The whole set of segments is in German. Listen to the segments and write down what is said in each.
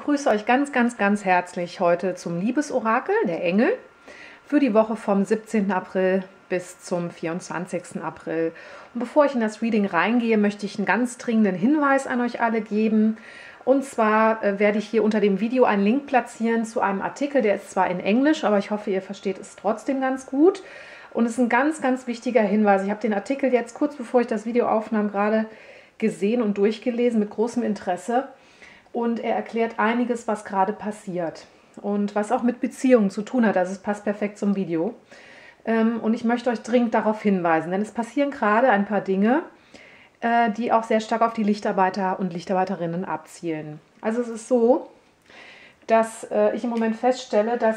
begrüße euch ganz, ganz, ganz herzlich heute zum Liebesorakel der Engel für die Woche vom 17. April bis zum 24. April. Und bevor ich in das Reading reingehe, möchte ich einen ganz dringenden Hinweis an euch alle geben. Und zwar werde ich hier unter dem Video einen Link platzieren zu einem Artikel, der ist zwar in Englisch, aber ich hoffe, ihr versteht es trotzdem ganz gut. Und es ist ein ganz, ganz wichtiger Hinweis. Ich habe den Artikel jetzt kurz bevor ich das Video aufnahm gerade gesehen und durchgelesen mit großem Interesse. Und er erklärt einiges, was gerade passiert und was auch mit Beziehungen zu tun hat. Also es passt perfekt zum Video. Und ich möchte euch dringend darauf hinweisen, denn es passieren gerade ein paar Dinge, die auch sehr stark auf die Lichtarbeiter und Lichtarbeiterinnen abzielen. Also es ist so, dass ich im Moment feststelle, dass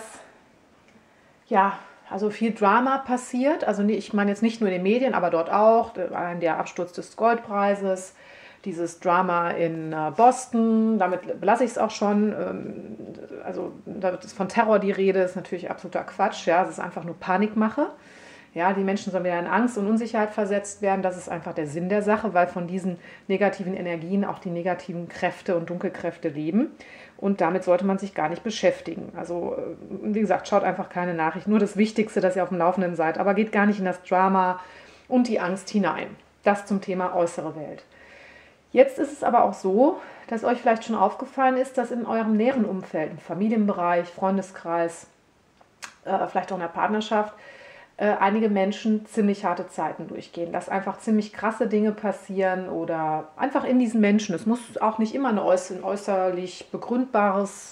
also viel Drama passiert. Also ich meine jetzt nicht nur in den Medien, aber dort auch. Der Absturz des Goldpreises, dieses Drama in Boston, damit belasse ich es auch schon. Also da ist von Terror die Rede, ist natürlich absoluter Quatsch. Ja, es ist einfach nur Panikmache. Ja, die Menschen sollen wieder in Angst und Unsicherheit versetzt werden. Das ist einfach der Sinn der Sache, weil von diesen negativen Energien auch die negativen Kräfte und Dunkelkräfte leben. Und damit sollte man sich gar nicht beschäftigen. Also, wie gesagt, schaut einfach keine Nachrichten. Nur das Wichtigste, dass ihr auf dem Laufenden seid. Aber geht gar nicht in das Drama und die Angst hinein. Das zum Thema äußere Welt. Jetzt ist es aber auch so, dass euch vielleicht schon aufgefallen ist, dass in eurem näheren Umfeld, im Familienbereich, Freundeskreis, vielleicht auch in der Partnerschaft, einige Menschen ziemlich harte Zeiten durchgehen, dass einfach ziemlich krasse Dinge passieren oder einfach in diesen Menschen. Es muss auch nicht immer ein äußerlich begründbares,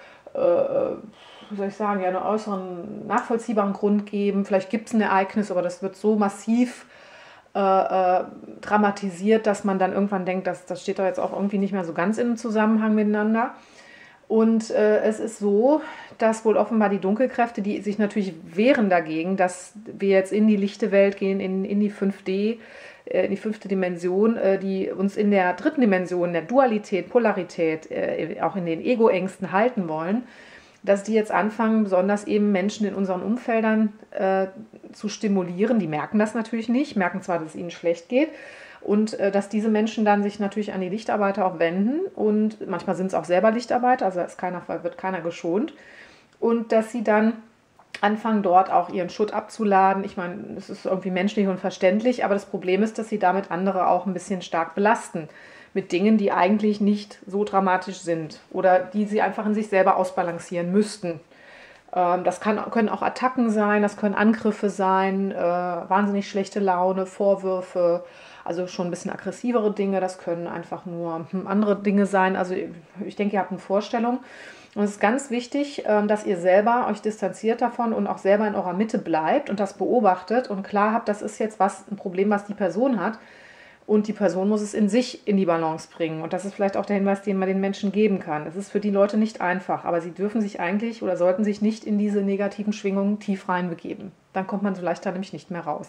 wie soll ich sagen, einen äußeren nachvollziehbaren Grund geben. Vielleicht gibt es ein Ereignis, aber das wird so massiv dramatisiert, dass man dann irgendwann denkt, das steht doch jetzt auch irgendwie nicht mehr so ganz im Zusammenhang miteinander. Und es ist so, dass wohl offenbar die Dunkelkräfte, die sich natürlich wehren dagegen, dass wir jetzt in die lichte Welt gehen, in die 5D, in die 5. Dimension, die uns in der 3. Dimension, der Dualität, Polarität, auch in den Ego-Ängsten halten wollen, dass die jetzt anfangen, besonders eben Menschen in unseren Umfeldern zu stimulieren. Die merken das natürlich nicht, merken zwar, dass es ihnen schlecht geht, und dass diese Menschen dann sich natürlich an die Lichtarbeiter auch wenden und manchmal sind es auch selber Lichtarbeiter, also wird keiner geschont, und dass sie dann anfangen, dort auch ihren Schutt abzuladen. Ich meine, es ist irgendwie menschlich und verständlich, aber das Problem ist, dass sie damit andere auch ein bisschen stark belasten mit Dingen, die eigentlich nicht so dramatisch sind oder die sie einfach in sich selber ausbalancieren müssten. Das können auch Attacken sein, das können Angriffe sein, wahnsinnig schlechte Laune, Vorwürfe, also schon ein bisschen aggressivere Dinge, das können einfach nur andere Dinge sein. Also ich denke, ihr habt eine Vorstellung. Und es ist ganz wichtig, dass ihr selber euch distanziert davon und auch selber in eurer Mitte bleibt und das beobachtet und klar habt, das ist jetzt ein Problem, was die Person hat. Und die Person muss es in sich in die Balance bringen. Und das ist vielleicht auch der Hinweis, den man den Menschen geben kann. Es ist für die Leute nicht einfach, aber sie dürfen sich eigentlich oder sollten sich nicht in diese negativen Schwingungen tief reinbegeben. Dann kommt man so leicht da nämlich nicht mehr raus.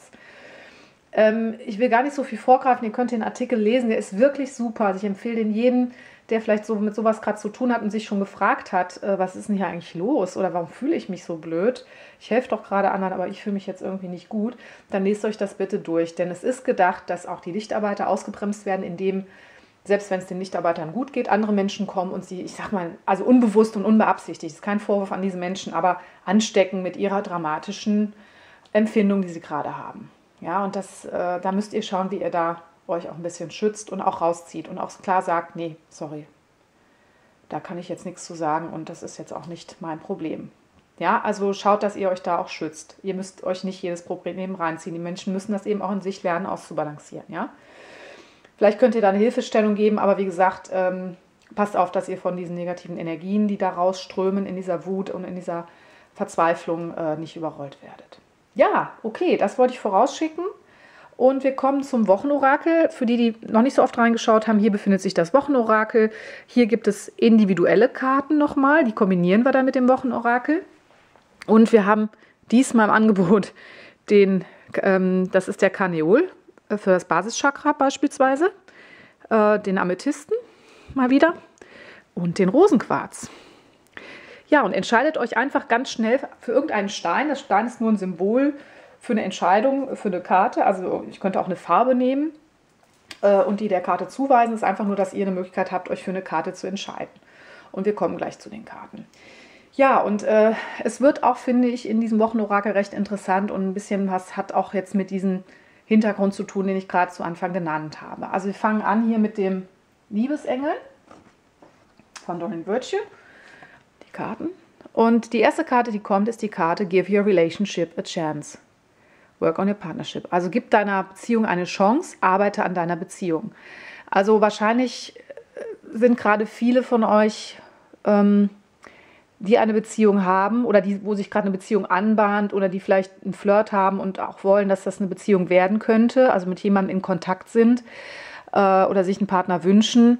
Ich will gar nicht so viel vorgreifen, ihr könnt den Artikel lesen, der ist wirklich super. Also ich empfehle den jedem, der vielleicht so mit sowas gerade zu tun hat und sich schon gefragt hat, was ist denn hier eigentlich los oder warum fühle ich mich so blöd? Ich helfe doch gerade anderen, aber ich fühle mich jetzt irgendwie nicht gut. Dann lest euch das bitte durch, denn es ist gedacht, dass auch die Lichtarbeiter ausgebremst werden, indem, selbst wenn es den Lichtarbeitern gut geht, andere Menschen kommen und sie, ich sag mal, also unbewusst und unbeabsichtigt, das ist kein Vorwurf an diese Menschen, aber anstecken mit ihrer dramatischen Empfindung, die sie gerade haben. Ja, und da müsst ihr schauen, wie ihr da euch auch ein bisschen schützt und auch rauszieht und auch klar sagt, nee, sorry, da kann ich jetzt nichts zu sagen und das ist jetzt auch nicht mein Problem. Ja, also schaut, dass ihr euch da auch schützt. Ihr müsst euch nicht jedes Problem reinziehen. Die Menschen müssen das eben auch in sich lernen, auszubalancieren. Ja? Vielleicht könnt ihr da eine Hilfestellung geben, aber wie gesagt, passt auf, dass ihr von diesen negativen Energien, die da rausströmen, in dieser Wut und in dieser Verzweiflung nicht überrollt werdet. Ja, okay, das wollte ich vorausschicken. Und wir kommen zum Wochenorakel. Für die, die noch nicht so oft reingeschaut haben, hier befindet sich das Wochenorakel. Hier gibt es individuelle Karten nochmal, die kombinieren wir dann mit dem Wochenorakel. Und wir haben diesmal im Angebot das ist der Karneol für das Basischakra beispielsweise, den Amethysten mal wieder und den Rosenquarz. Ja, und entscheidet euch einfach ganz schnell für irgendeinen Stein. Das Stein ist nur ein Symbol für eine Entscheidung, für eine Karte. Also ich könnte auch eine Farbe nehmen und die der Karte zuweisen. Es ist einfach nur, dass ihr eine Möglichkeit habt, euch für eine Karte zu entscheiden. Und wir kommen gleich zu den Karten. Ja, und es wird auch, finde ich, in diesem Wochenorakel recht interessant und ein bisschen was hat auch jetzt mit diesem Hintergrund zu tun, den ich gerade zu Anfang genannt habe. Also wir fangen an hier mit dem Liebesengel von Doreen Virtue, die Karten. Und die erste Karte, die kommt, ist die Karte Give Your Relationship a Chance. Work on your partnership. Also gib deiner Beziehung eine Chance, arbeite an deiner Beziehung. Also wahrscheinlich sind gerade viele von euch, die eine Beziehung haben oder die, wo sich gerade eine Beziehung anbahnt oder die vielleicht einen Flirt haben und auch wollen, dass das eine Beziehung werden könnte, also mit jemandem in Kontakt sind oder sich einen Partner wünschen,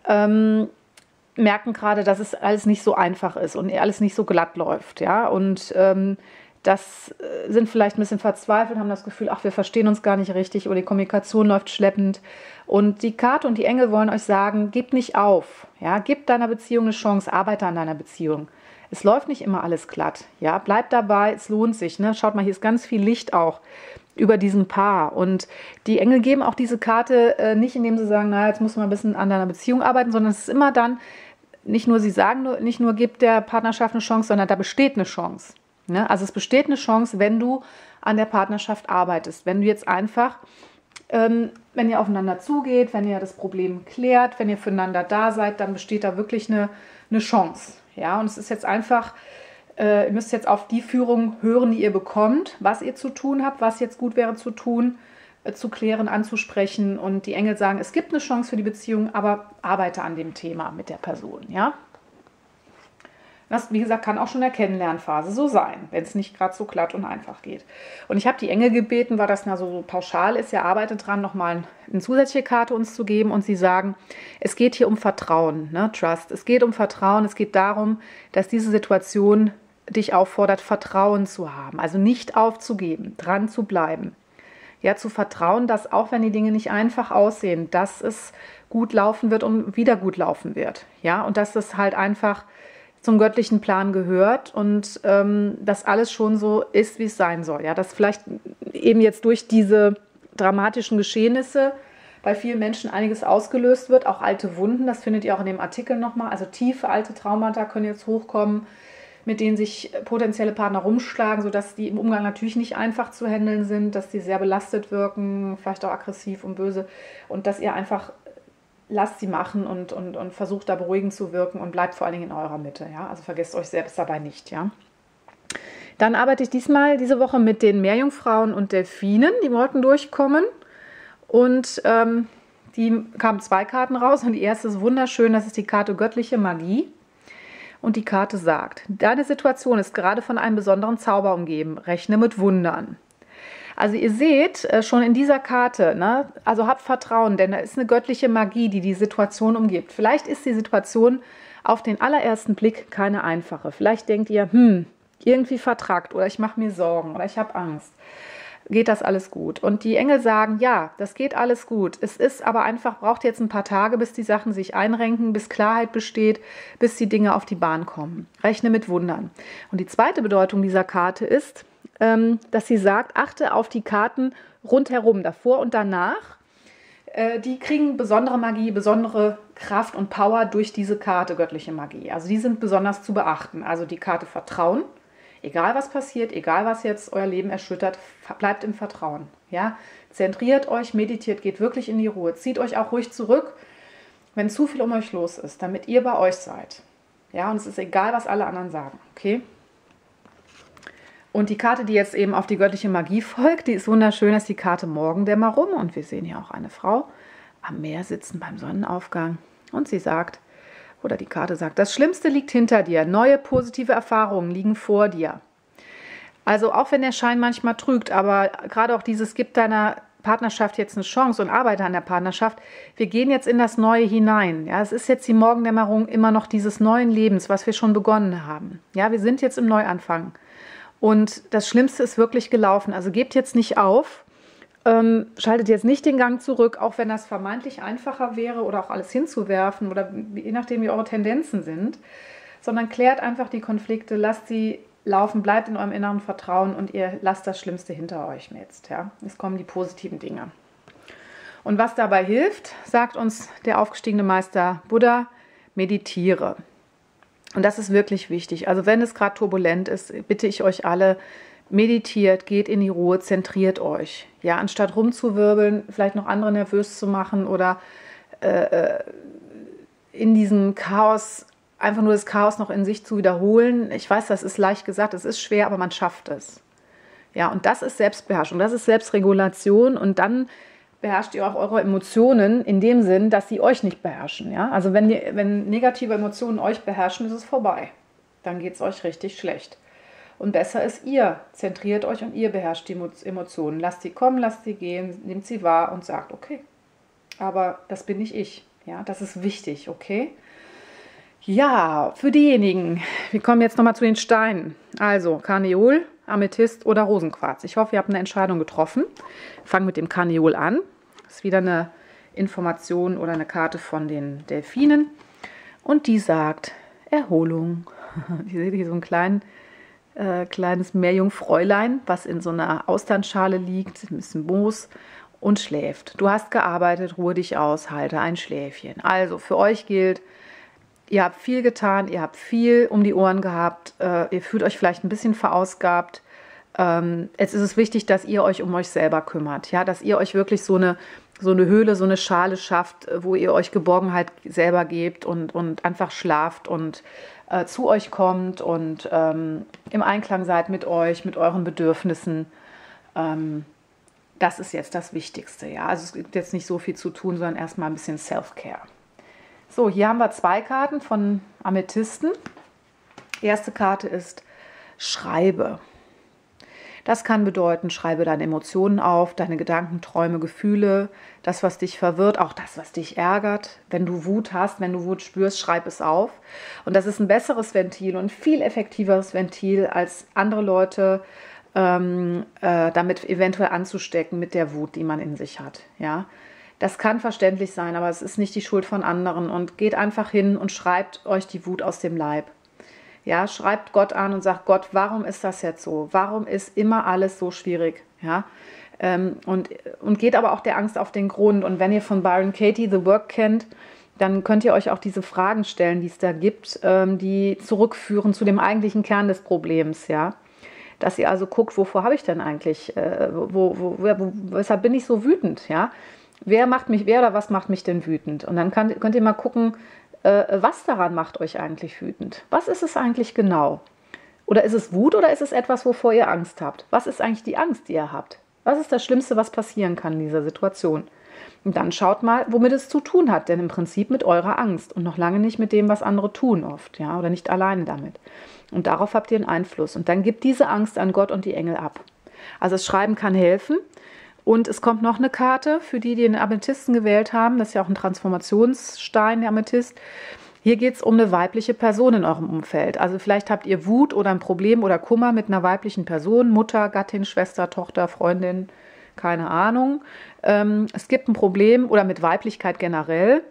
merken gerade, dass es alles nicht so einfach ist und alles nicht so glatt läuft. Ja? Und das sind vielleicht ein bisschen verzweifelt, haben das Gefühl, ach, wir verstehen uns gar nicht richtig oder die Kommunikation läuft schleppend. Und die Karte und die Engel wollen euch sagen, gib nicht auf. Ja? Gib deiner Beziehung eine Chance, arbeite an deiner Beziehung. Es läuft nicht immer alles glatt. Ja? Bleib dabei, es lohnt sich. Ne? Schaut mal, hier ist ganz viel Licht auch über diesem Paar. Und die Engel geben auch diese Karte nicht, indem sie sagen, na, jetzt muss man ein bisschen an deiner Beziehung arbeiten, sondern es ist immer dann, nicht nur, sie sagen nicht nur, gib der Partnerschaft eine Chance, sondern da besteht eine Chance. Ne? Also es besteht eine Chance, wenn du an der Partnerschaft arbeitest. Wenn du jetzt einfach, wenn ihr aufeinander zugeht, wenn ihr das Problem klärt, wenn ihr füreinander da seid, dann besteht da wirklich eine Chance. Ja? Und es ist jetzt einfach, ihr müsst jetzt auf die Führung hören, die ihr bekommt, was ihr zu tun habt, was jetzt gut wäre zu tun, zu klären, anzusprechen. Und die Engel sagen, es gibt eine Chance für die Beziehung, aber arbeite an dem Thema mit der Person. Ja? Das, wie gesagt, kann auch schon in der Kennenlernphase so sein, wenn es nicht gerade so glatt und einfach geht. Und ich habe die Engel gebeten, weil das so pauschal ist, ihr arbeitet dran, nochmal eine zusätzliche Karte uns zu geben. Und sie sagen, es geht hier um Vertrauen, ne? Trust. Es geht um Vertrauen, es geht darum, dass diese Situation dich auffordert, Vertrauen zu haben. Also nicht aufzugeben, dran zu bleiben. Ja, zu vertrauen, dass auch wenn die Dinge nicht einfach aussehen, dass es gut laufen wird und wieder gut laufen wird. Ja, und dass das halt einfach zum göttlichen Plan gehört und dass alles schon so ist, wie es sein soll. Ja, dass vielleicht eben jetzt durch diese dramatischen Geschehnisse bei vielen Menschen einiges ausgelöst wird, auch alte Wunden, das findet ihr auch in dem Artikel nochmal, also tiefe alte Traumata können jetzt hochkommen, mit denen sich potenzielle Partner rumschlagen, sodass die im Umgang natürlich nicht einfach zu handeln sind, dass die sehr belastet wirken, vielleicht auch aggressiv und böse und dass ihr einfach lasst sie machen und versucht da beruhigend zu wirken und bleibt vor allen Dingen in eurer Mitte. Ja? Also vergesst euch selbst dabei nicht. Ja? Dann arbeite ich diese Woche mit den Meerjungfrauen und Delfinen, die wollten durchkommen und die kamen 2 Karten raus und die erste ist wunderschön, das ist die Karte Göttliche Magie. Und die Karte sagt, deine Situation ist gerade von einem besonderen Zauber umgeben. Rechne mit Wundern. Also ihr seht schon in dieser Karte, ne, also habt Vertrauen, denn da ist eine göttliche Magie, die die Situation umgibt. Vielleicht ist die Situation auf den allerersten Blick keine einfache. Vielleicht denkt ihr, irgendwie vertrackt oder ich mache mir Sorgen oder ich habe Angst. Geht das alles gut? Und die Engel sagen, ja, das geht alles gut. Es ist aber einfach, braucht jetzt ein paar Tage, bis die Sachen sich einrenken, bis Klarheit besteht, bis die Dinge auf die Bahn kommen. Rechne mit Wundern. Und die zweite Bedeutung dieser Karte ist, dass sie sagt, achte auf die Karten rundherum, davor und danach. Die kriegen besondere Magie, besondere Kraft und Power durch diese Karte göttliche Magie. Also die sind besonders zu beachten. Also die Karte Vertrauen. Egal was passiert, egal was jetzt euer Leben erschüttert, bleibt im Vertrauen. Ja? Zentriert euch, meditiert, geht wirklich in die Ruhe. Zieht euch auch ruhig zurück, wenn zu viel um euch los ist, damit ihr bei euch seid. Ja, und es ist egal, was alle anderen sagen. Okay? Und die Karte, die jetzt eben auf die göttliche Magie folgt, die ist wunderschön, das ist die Karte Morgendämmerung. Und wir sehen hier auch eine Frau am Meer sitzen beim Sonnenaufgang. Und sie sagt, oder die Karte sagt, das Schlimmste liegt hinter dir, neue positive Erfahrungen liegen vor dir. Also auch wenn der Schein manchmal trügt, aber gerade auch dieses, gib deiner Partnerschaft jetzt eine Chance und arbeite an der Partnerschaft, wir gehen jetzt in das Neue hinein. Ja, es ist jetzt die Morgendämmerung immer noch dieses neuen Lebens, was wir schon begonnen haben. Ja, wir sind jetzt im Neuanfang. Und das Schlimmste ist wirklich gelaufen. Also gebt jetzt nicht auf, schaltet jetzt nicht den Gang zurück, auch wenn das vermeintlich einfacher wäre oder auch alles hinzuwerfen oder je nachdem, wie eure Tendenzen sind, sondern klärt einfach die Konflikte, lasst sie laufen, bleibt in eurem inneren Vertrauen und ihr lasst das Schlimmste hinter euch jetzt. Ja? Es kommen die positiven Dinge. Und was dabei hilft, sagt uns der aufgestiegene Meister Buddha, meditiere. Und das ist wirklich wichtig. Also wenn es gerade turbulent ist, bitte ich euch alle, meditiert, geht in die Ruhe, zentriert euch. Ja, anstatt rumzuwirbeln, vielleicht noch andere nervös zu machen oder in diesem Chaos, einfach nur das Chaos noch in sich zu wiederholen. Ich weiß, das ist leicht gesagt, es ist schwer, aber man schafft es. Ja, und das ist Selbstbeherrschung, das ist Selbstregulation und dann beherrscht ihr auch eure Emotionen in dem Sinn, dass sie euch nicht beherrschen. Ja? Also wenn negative Emotionen euch beherrschen, ist es vorbei. Dann geht es euch richtig schlecht. Und besser ist, ihr zentriert euch und ihr beherrscht die Emotionen. Lasst sie kommen, lasst sie gehen, nehmt sie wahr und sagt, okay, aber das bin nicht ich. Ja, das ist wichtig, okay? Ja, für diejenigen, wir kommen jetzt nochmal zu den Steinen. Also Karneol, Amethyst oder Rosenquarz. Ich hoffe, ihr habt eine Entscheidung getroffen. Fangen mit dem Karneol an. Das ist wieder eine Information oder eine Karte von den Delfinen. Und die sagt Erholung. Ihr seht hier so ein kleines Meerjungfräulein, was in so einer Austernschale liegt, ein bisschen Moos und schläft. Du hast gearbeitet, ruhe dich aus, halte ein Schläfchen. Also für euch gilt, ihr habt viel getan, ihr habt viel um die Ohren gehabt, ihr fühlt euch vielleicht ein bisschen verausgabt. Jetzt ist es wichtig, dass ihr euch um euch selber kümmert, ja, dass ihr euch wirklich so eine Höhle, so eine Schale schafft, wo ihr euch Geborgenheit selber gebt und einfach schlaft und zu euch kommt und im Einklang seid mit euch, mit euren Bedürfnissen. Das ist jetzt das Wichtigste, ja. Also es gibt jetzt nicht so viel zu tun, sondern erstmal ein bisschen Self-Care. So, hier haben wir 2 Karten von Amethysten. Die erste Karte ist Schreibe. Das kann bedeuten, schreibe deine Emotionen auf, deine Gedanken, Träume, Gefühle, das, was dich verwirrt, auch das, was dich ärgert. Wenn du Wut hast, wenn du Wut spürst, schreib es auf. Und das ist ein besseres Ventil und ein viel effektiveres Ventil, als andere Leute damit eventuell anzustecken mit der Wut, die man in sich hat. Ja? Das kann verständlich sein, aber es ist nicht die Schuld von anderen. Und geht einfach hin und schreibt euch die Wut aus dem Leib. Ja, schreibt Gott an und sagt, Gott, warum ist das jetzt so? Warum ist immer alles so schwierig? Ja, und geht aber auch der Angst auf den Grund. Und wenn ihr von Byron Katie The Work kennt, dann könnt ihr euch auch diese Fragen stellen, die es da gibt, die zurückführen zu dem eigentlichen Kern des Problems. Ja, dass ihr also guckt, wovor habe ich denn eigentlich, weshalb bin ich so wütend? Ja, wer oder was macht mich denn wütend? Und dann könnt ihr mal gucken, was daran macht euch eigentlich wütend? Was ist es eigentlich genau? Oder ist es Wut oder ist es etwas, wovor ihr Angst habt? Was ist eigentlich die Angst, die ihr habt? Was ist das Schlimmste, was passieren kann in dieser Situation? Und dann schaut mal, womit es zu tun hat, denn im Prinzip mit eurer Angst und noch lange nicht mit dem, was andere tun oft, ja, oder nicht alleine damit. Und darauf habt ihr einen Einfluss. Und dann gebt diese Angst an Gott und die Engel ab. Also das Schreiben kann helfen. Und es kommt noch eine Karte für die den Amethysten gewählt haben. Das ist ja auch ein Transformationsstein, der Amethyst. Hier geht es um eine weibliche Person in eurem Umfeld. Also vielleicht habt ihr Wut oder ein Problem oder Kummer mit einer weiblichen Person, Mutter, Gattin, Schwester, Tochter, Freundin, keine Ahnung. Es gibt ein Problem oder mit Weiblichkeit generell.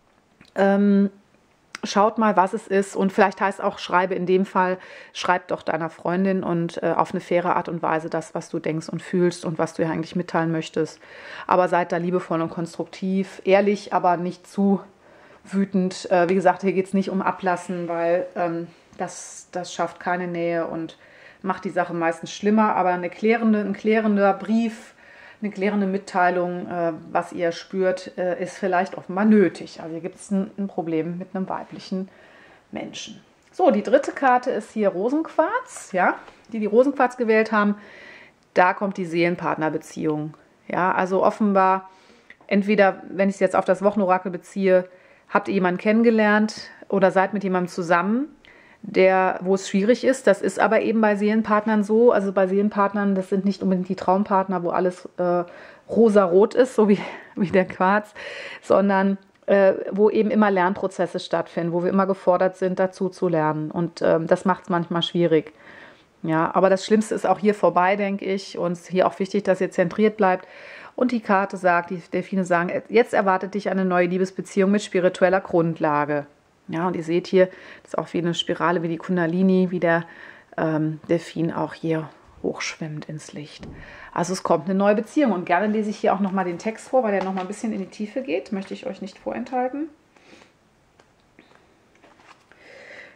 Schaut mal, was es ist und vielleicht heißt auch, schreibe in dem Fall, schreib doch deiner Freundin und auf eine faire Art und Weise das, was du denkst und fühlst und was du ihr eigentlich mitteilen möchtest. Aber seid da liebevoll und konstruktiv, ehrlich, aber nicht zu wütend. Wie gesagt, hier geht es nicht um Ablassen, weil das schafft keine Nähe und macht die Sache meistens schlimmer. Aber ein klärender Brief, eine klärende Mitteilung, was ihr spürt, ist vielleicht offenbar nötig. Also hier gibt es ein Problem mit einem weiblichen Menschen. So, die dritte Karte ist hier Rosenquarz. Ja, die Rosenquarz gewählt haben, da kommt die Seelenpartnerbeziehung. Ja, also offenbar, entweder, wenn ich es jetzt auf das Wochenorakel beziehe, habt ihr jemanden kennengelernt oder seid mit jemandem zusammen, wo es schwierig ist. Das ist aber eben bei Seelenpartnern so. Also bei Seelenpartnern, das sind nicht unbedingt die Traumpartner, wo alles rosarot ist, so wie der Quarz, sondern wo eben immer Lernprozesse stattfinden, wo wir immer gefordert sind, dazu zu lernen. Und das macht es manchmal schwierig. Ja, aber das Schlimmste ist auch hier vorbei, denke ich. Und es ist hier auch wichtig, dass ihr zentriert bleibt. Und die Karte sagt, die Delfine sagen, jetzt erwartet dich eine neue Liebesbeziehung mit spiritueller Grundlage. Ja, und ihr seht hier, das ist auch wie eine Spirale, wie die Kundalini, wie der Delfin auch hier hochschwimmt ins Licht. Also es kommt eine neue Beziehung. Und gerne lese ich hier auch nochmal den Text vor, weil der nochmal ein bisschen in die Tiefe geht. Möchte ich euch nicht vorenthalten.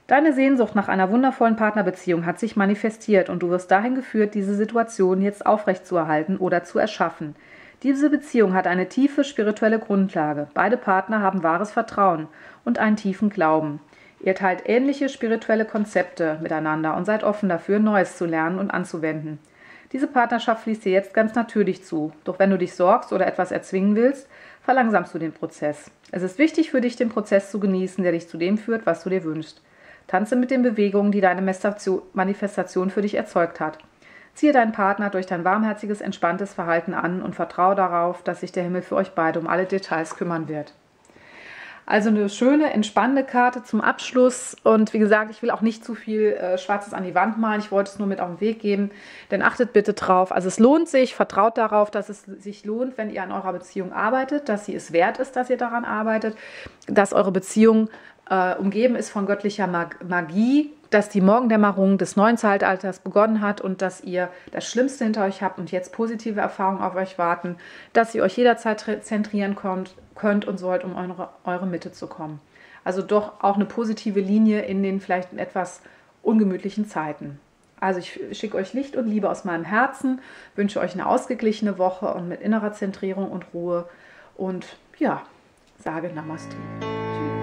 Deine Sehnsucht nach einer wundervollen Partnerbeziehung hat sich manifestiert und du wirst dahin geführt, diese Situation jetzt aufrechtzuerhalten oder zu erschaffen. Diese Beziehung hat eine tiefe spirituelle Grundlage. Beide Partner haben wahres Vertrauen und einen tiefen Glauben. Ihr teilt ähnliche spirituelle Konzepte miteinander und seid offen dafür, Neues zu lernen und anzuwenden. Diese Partnerschaft fließt dir jetzt ganz natürlich zu. Doch wenn du dich sorgst oder etwas erzwingen willst, verlangsamst du den Prozess. Es ist wichtig für dich, den Prozess zu genießen, der dich zu dem führt, was du dir wünschst. Tanze mit den Bewegungen, die deine Manifestation für dich erzeugt hat. Ziehe deinen Partner durch dein warmherziges, entspanntes Verhalten an und vertraue darauf, dass sich der Himmel für euch beide um alle Details kümmern wird. Also eine schöne, entspannende Karte zum Abschluss. Und wie gesagt, ich will auch nicht zu viel Schwarzes an die Wand malen. Ich wollte es nur mit auf den Weg geben. Denn achtet bitte drauf. Also es lohnt sich, vertraut darauf, dass es sich lohnt, wenn ihr an eurer Beziehung arbeitet, dass sie es wert ist, dass ihr daran arbeitet, dass eure Beziehung umgeben ist von göttlicher Magie, dass die Morgendämmerung des neuen Zeitalters begonnen hat und dass ihr das Schlimmste hinter euch habt und jetzt positive Erfahrungen auf euch warten, dass ihr euch jederzeit zentrieren könnt und sollt, um eure Mitte zu kommen. Also doch auch eine positive Linie in den vielleicht etwas ungemütlichen Zeiten. Also ich schicke euch Licht und Liebe aus meinem Herzen, wünsche euch eine ausgeglichene Woche und mit innerer Zentrierung und Ruhe und ja, sage Namaste. Tschüss.